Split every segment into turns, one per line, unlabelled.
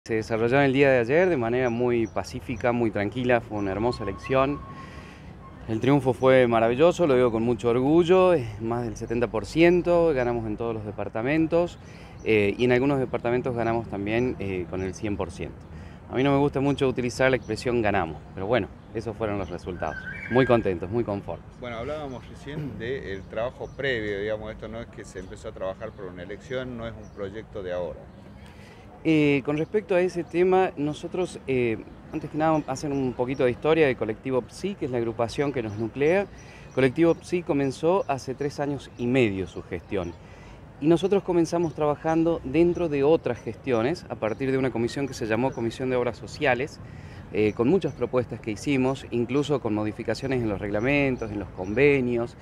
Se desarrolló en el día de ayer de manera muy pacífica, muy tranquila, fue una hermosa elección. El triunfo fue maravilloso, lo digo con mucho orgullo, más del 70%, ganamos en todos los departamentos y en algunos departamentos ganamos también con el 100%. A mí no me gusta mucho utilizar la expresión ganamos, pero bueno, esos fueron los resultados. Muy contentos, muy conformes.
Bueno, hablábamos recién del trabajo previo, digamos, esto no es que se empezó a trabajar por una elección, no es un proyecto de ahora.
Con respecto a ese tema, nosotros, antes que nada, hacer un poquito de historia de Colectivo PSI, que es la agrupación que nos nuclea. Colectivo PSI comenzó hace 3 años y medio su gestión. Y nosotros comenzamos trabajando dentro de otras gestiones, a partir de una comisión que se llamó Comisión de Obras Sociales, con muchas propuestas que hicimos, incluso con modificaciones en los reglamentos, en los convenios.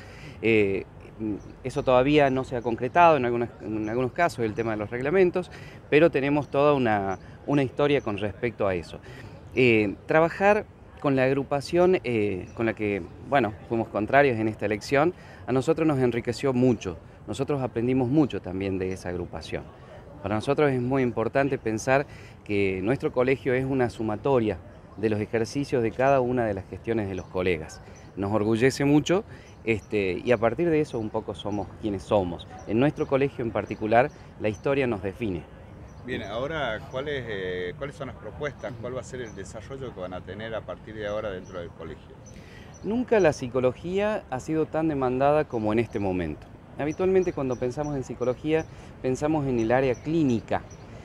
Eso todavía no se ha concretado en algunos casos, el tema de los reglamentos, pero tenemos toda una historia con respecto a eso. Trabajar con la agrupación con la que, bueno, fuimos contrarios en esta elección, a nosotros nos enriqueció mucho. Nosotros aprendimos mucho también de esa agrupación. Para nosotros es muy importante pensar que nuestro colegio es una sumatoria de los ejercicios de cada una de las gestiones de los colegas. Nos orgullece mucho y a partir de eso un poco somos quienes somos. En nuestro colegio en particular, la historia nos define.
Bien, ahora, ¿cuáles son las propuestas? ¿Cuál va a ser el desarrollo que van a tener a partir de ahora dentro del colegio?
Nunca la psicología ha sido tan demandada como en este momento. Habitualmente cuando pensamos en psicología, pensamos en el área clínica.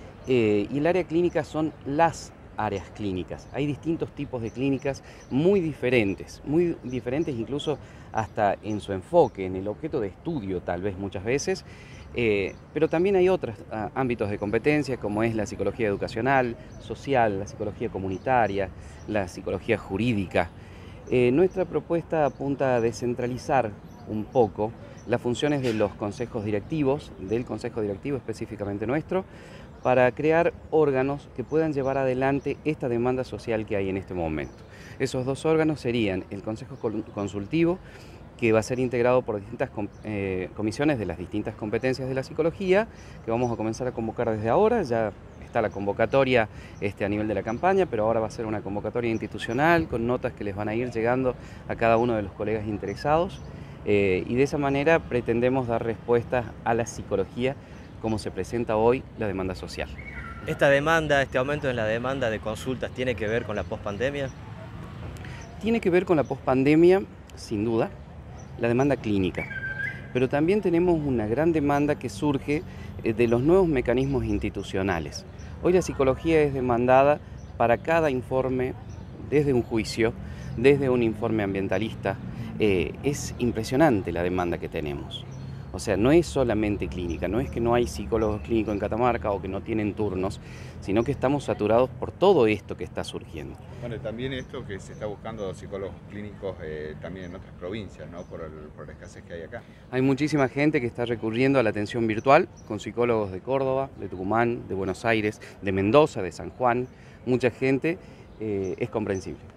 Y el área clínica son las áreas clínicas. Hay distintos tipos de clínicas muy diferentes incluso hasta en su enfoque, en el objeto de estudio tal vez muchas veces, pero también hay otros ámbitos de competencia como es la psicología educacional, social, la psicología comunitaria, la psicología jurídica. Nuestra propuesta apunta a descentralizar un poco las funciones de los consejos directivos, del consejo directivo específicamente nuestro, para crear órganos que puedan llevar adelante esta demanda social que hay en este momento. Esos dos órganos serían el Consejo Consultivo, que va a ser integrado por distintas comisiones de las distintas competencias de la psicología, que vamos a comenzar a convocar desde ahora. Ya está la convocatoria a nivel de la campaña, pero ahora va a ser una convocatoria institucional con notas que les van a ir llegando a cada uno de los colegas interesados. Y de esa manera pretendemos dar respuestas a la psicología como se presenta hoy la demanda social.
¿Esta demanda, este aumento en la demanda de consultas tiene que ver con la pospandemia?
Tiene que ver con la pospandemia, sin duda, la demanda clínica, pero también tenemos una gran demanda que surge de los nuevos mecanismos institucionales. Hoy la psicología es demandada para cada informe, desde un juicio, desde un informe ambientalista. Es impresionante la demanda que tenemos. O sea, no es solamente clínica, no es que no hay psicólogos clínicos en Catamarca o que no tienen turnos, sino que estamos saturados por todo esto que está surgiendo.
Bueno, también esto que se está buscando psicólogos clínicos también en otras provincias, ¿no? Por la escasez que hay acá.
Hay muchísima gente que está recurriendo a la atención virtual con psicólogos de Córdoba, de Tucumán, de Buenos Aires, de Mendoza, de San Juan. Mucha gente, es comprensible.